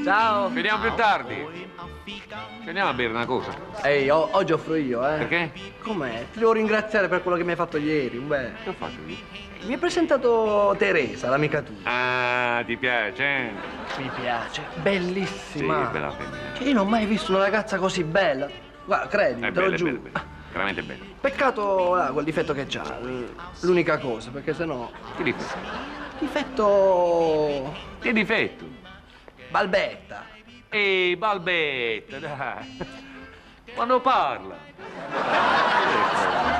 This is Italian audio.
Ciao. Vediamo più tardi. Ci andiamo a bere una cosa. Ehi, oggi offro io, eh. Perché? Com'è? Ti devo ringraziare per quello che mi hai fatto ieri, beh. Che ho fatto io? Mi hai presentato Teresa, l'amica tua. Ah, ti piace? Mi piace, bellissima. Sì, bella femmina. Cioè, io non ho mai visto una ragazza così bella. Guarda, credimi, È te lo bella, è giuro. bella, è bella. Veramente bella. Peccato quel difetto che c'ha, l'unica cosa, perché sennò... Che difetto? Difetto... Che difetto? balbetta. Ehi, balbetta, dai. Quando parla.